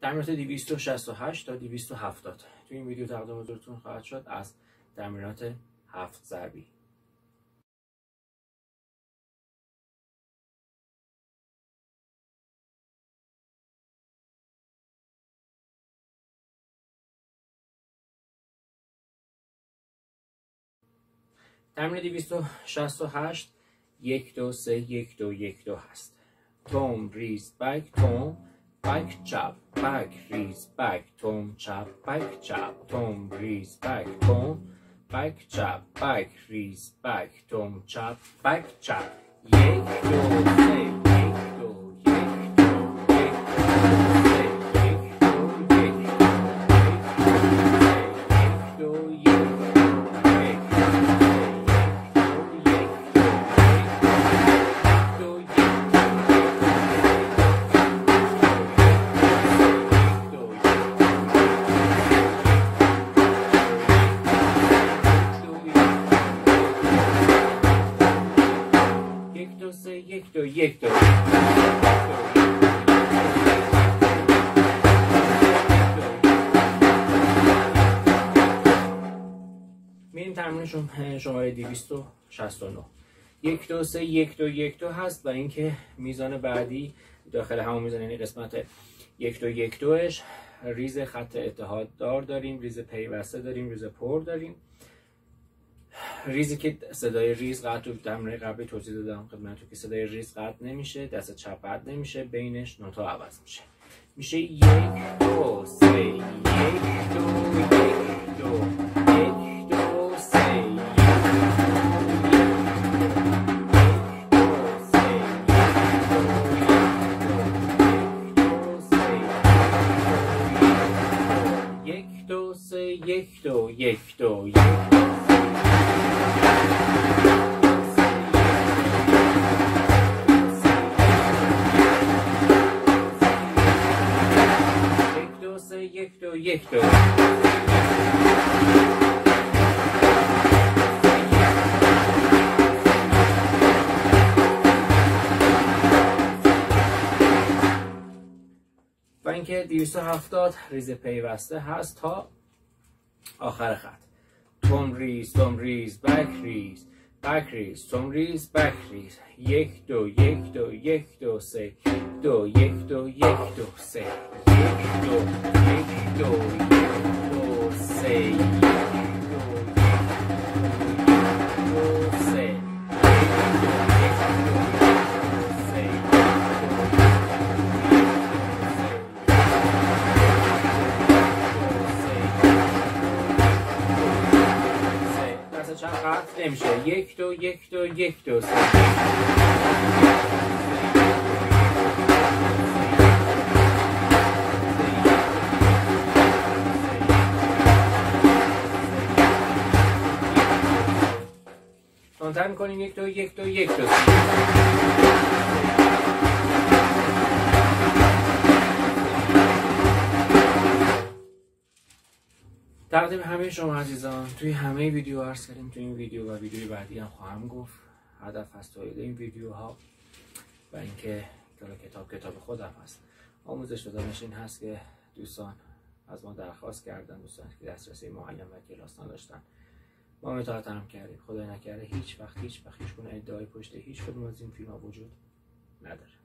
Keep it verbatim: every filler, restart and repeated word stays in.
تمرینات دویست و شصت و هشت تا دویست و هفتاد تو این ویدیو تقدیم حضورتون خواهد شد از تمرینات هفت ضربی. تمرین دویست و شصت و هشت یک دو سه یک دو یک دو هست. توم ریز بک توم بک چپ بک ریز بک توم چپ بک چپ توم ریز بک توم بک چپ بک ریز بک توم چپ بک چپ یک دو سه یک دو یک دو یک دو یک دو یک یک دو یک دو میریم تمرین شماره دویست و شصت و نه. یک دو سه یک دو یک دو هست و اینکه میزان بعدی داخل همون میزان، یعنی قسمت یک دو یک دوش ریز خط اتحاد دار داریم، ریز پیوسته داریم، ریز پر داریم. ریزی که صدای ریز قطع، تو تمرین قبلی توضیح دادم خدمتتون که صدای ریز قطع نمیشه، دست چپ قطع نمیشه، بینش نوتا عوض میشه. میشه یک دو سه یک دو یک دو یک دو سه یک دو سه یک دو یک دو یک دو یک دو یک دو و اینکه دویست و هفتاد ریز پیوسته هست تا آخر خط. توم ریز توم ریز بک ریز بک ریز توم ریز بک ریز یک دو یک دو یک دو سه دو یک دو یک دو سه یک دو یک دو یک دو سه یک دو یک دو سه دست چند قطع نمیشه. یک دو یک دو یک دو سه تمرین میکنیم. یک دو یک دو یک دو تقدیم همه شما عزیزان توی همه ویدیو عرض کردیم، توی این ویدیو و ویدیوی بعدی هم خواهم گفت. هدف از تولید این ویدیوها و اینکه کتاب کتاب خودم هست، آموزش دادنش این هست که دوستان از ما درخواست کردن، دوستان که دسترسی معین و کلاس نداشتن، ما اطاعت هم کردیم. خدای نکرده هیچ وقت هیچ وقت هیچ گونه ادعای پشت هیچ کدوم از این فیلم‌ها وجود نداره.